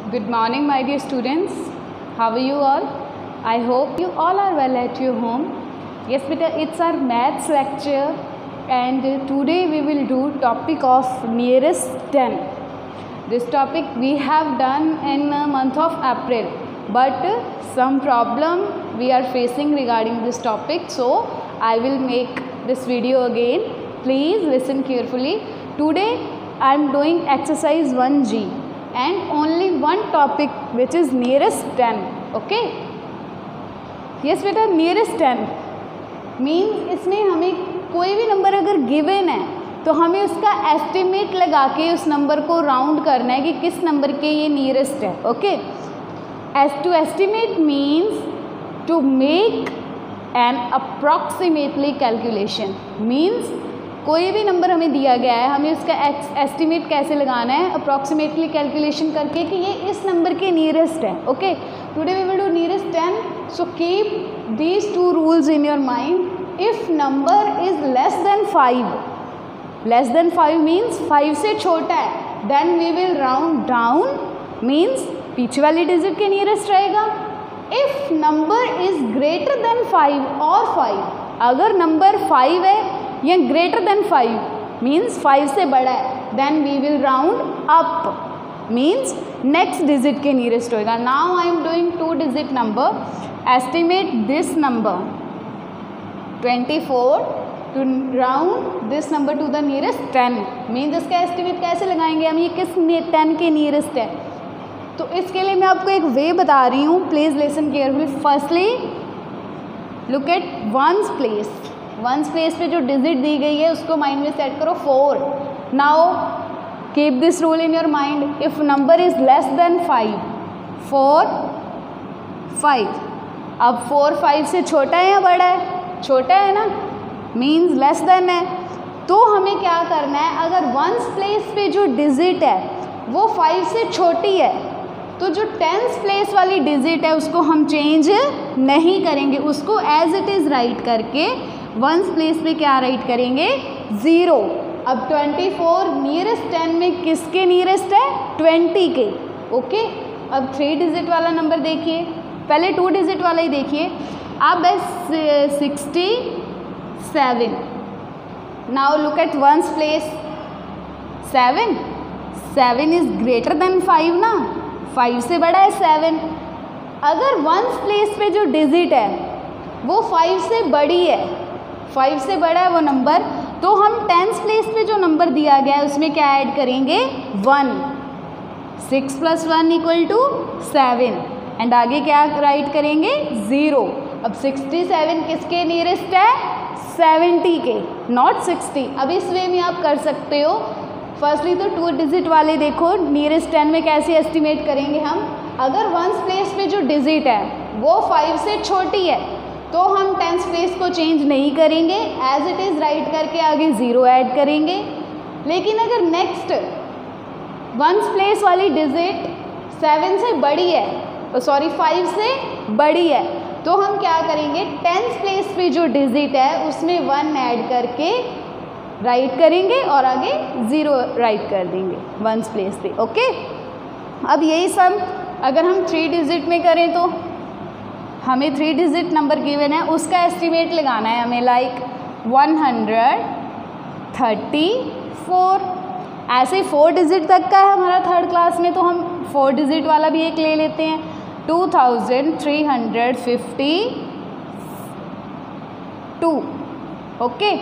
Good morning, my dear students. How are you all? I hope you all are well at your home. Yes, beta, it's our maths lecture, and today we will do topic of nearest 10. This topic we have done in month of April, but some problem we are facing regarding this topic, so I will make this video again. Please listen carefully. Today I am doing exercise 1G and only one topic which is nearest 10. Okay? Yes बेटा, nearest 10 means इसमें हमें कोई भी number अगर given है तो हमें उसका एस्टिमेट लगा के उस नंबर को राउंड करना है कि किस नंबर के ये नियरेस्ट है. Okay, as to estimate means to make an approximately calculation. Means कोई भी नंबर हमें दिया गया है, हमें उसका एस्टिमेट कैसे लगाना है, अप्रॉक्सीमेटली कैलकुलेशन करके कि ये इस नंबर के नियरेस्ट है. Okay, today we will do nearest 10. So keep these two rules in your mind. If number is less than 5 means 5 से छोटा है, then we will round down, means पीछे वाली डिजिट के नियरेस्ट रहेगा. If number is greater than 5 और 5, अगर number 5 है या ग्रेटर देन 5 मीन्स 5 से बड़ा है, then we will round up, means next digit के नियरेस्ट होएगा. Now I am doing 2 digit number. Estimate this number 24 to round this number to the nearest 10. Means इसका एस्टिमेट कैसे लगाएंगे हम, ये किस 10 के नियरेस्ट है. तो इसके लिए मैं आपको एक वे बता रही हूँ. Please listen carefully. Firstly look at ones place. Ones place पे जो डिजिट दी गई है उसको माइंड में सेट करो 4. Now keep this rule in your mind. If number is less than 5, 4, 5. अब 4 5 से छोटा है या बड़ा है? छोटा है ना, मीन्स लेस देन है. तो हमें क्या करना है, अगर वंस प्लेस पे जो डिजिट है वो 5 से छोटी है तो जो टेंस प्लेस वाली डिजिट है उसको हम चेंज नहीं करेंगे, उसको एज इट इज़ राइट करके वंस प्लेस पे क्या राइट करेंगे, 0. अब 24 नियरेस्ट 10 में किसके नियरेस्ट है, 20 के. ओके, अब 3 डिजिट वाला नंबर देखिए, पहले 2 डिजिट वाला ही देखिए. अब 67. Now look at ones place. 7 is greater than 5 ना, 5 से बड़ा है 7. अगर वंस प्लेस पे जो डिजिट है वो 5 से बड़ी है, 5 से बड़ा है वो नंबर, तो हम टेंस प्लेस पे जो नंबर दिया गया है उसमें क्या ऐड करेंगे, 1. 6 + 1 = 7 एंड आगे क्या राइट करेंगे, 0. अब 67 किसके नियरेस्ट है, 70 के, नॉट 60. अब इस वे में आप कर सकते हो. फर्स्टली तो 2 डिजिट वाले देखो, नियरेस्ट 10 में कैसे एस्टिमेट करेंगे हम. अगर वंस प्लेस पे जो डिजिट है वो 5 से छोटी है तो हम टेंस प्लेस को चेंज नहीं करेंगे, एज इट इज़ राइट करके आगे 0 ऐड करेंगे. लेकिन अगर नेक्स्ट वंस प्लेस वाली डिजिट 7 से बड़ी है, 5 से बड़ी है, तो हम क्या करेंगे, टेंस प्लेस पे जो डिजिट है उसमें 1 ऐड करके राइट करेंगे और आगे 0 राइट कर देंगे वंस प्लेस पे. ओके, अब यही सब अगर हम 3 डिजिट में करें तो हमें 3 डिजिट नंबर गिवन है, उसका एस्टिमेट लगाना है हमें, लाइक 134. ऐसे 4 डिजिट तक का है हमारा 3rd क्लास में, तो हम 4 डिजिट वाला भी एक ले लेते हैं. 2352. ओके,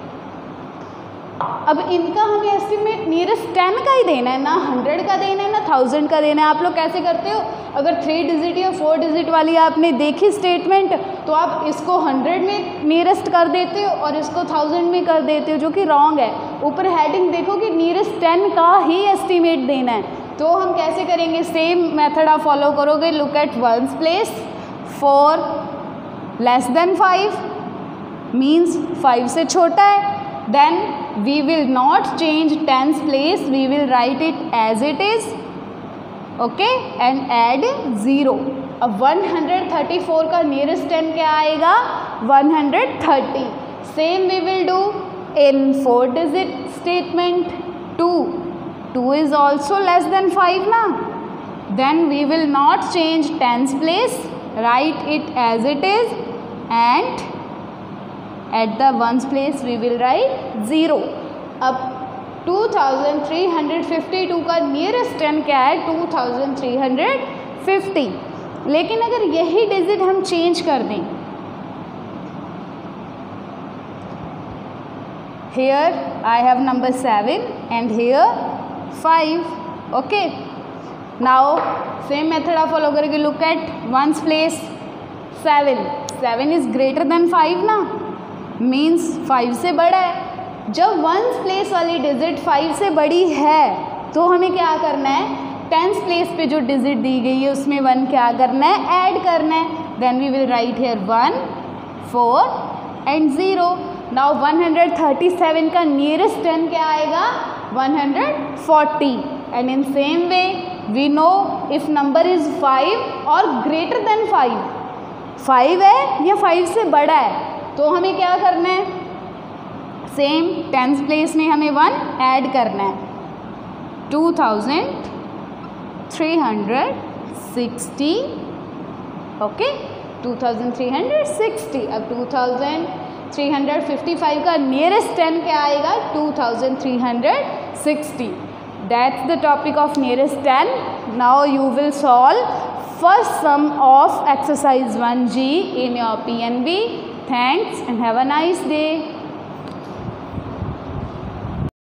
अब इनका हमें एस्टिमेट नियरेस्ट 10 का ही देना है, ना 100 का देना है ना 1000 का देना है. आप लोग कैसे करते हो, अगर 3 डिजिट या 4 डिजिट वाली आपने देखी स्टेटमेंट तो आप इसको 100 में नियरेस्ट कर देते हो और इसको 1000 में कर देते हो, जो कि रॉन्ग है. ऊपर हेडिंग देखो कि नियरेस्ट 10 का ही एस्टिमेट देना है. तो हम कैसे करेंगे, सेम मेथड आप फॉलो करोगे. Look at ones place. 4 less than 5 means 5 से छोटा है, then we will not change tens place, we will write it as it is. Okay, and add 0. अब 134 का नियरेस्ट 10 क्या आएगा, 130. Same we will do in 4 digit statement. 2 is also less than 5 ना, then we will not change tens place, write it as it is, and at the ones place we will write 0. अब 2352 का nearest 10 क्या है? 2350. लेकिन अगर यही digit हम change कर दें, here I have number 7 and here 5. Okay, now same method आप follow करेंगे. Look at ones place 7. 7 is greater than 5 ना, means 5 से बड़ा है. जब वंस प्लेस वाली डिजिट 5 से बड़ी है तो हमें क्या करना है? टेंस प्लेस पे जो डिजिट दी गई है उसमें 1 क्या करना है? ऐड करना है. Then we will write here 1, 4 and 0. Now 137 का नियरेस्ट 10 क्या आएगा? 140. And in same way we know if number is 5 और ग्रेटर देन 5, 5 है या 5 से बड़ा है, तो हमें क्या करना है? सेम टेंस प्लेस में हमें 1 ऐड करना है. 2360. ओके, 2360. अब 2355 का नियरेस्ट 10 क्या आएगा? 2360. That's the topic of nearest 10. Now you will solve first some of exercise 1G in your PNB. Thanks and have a nice day.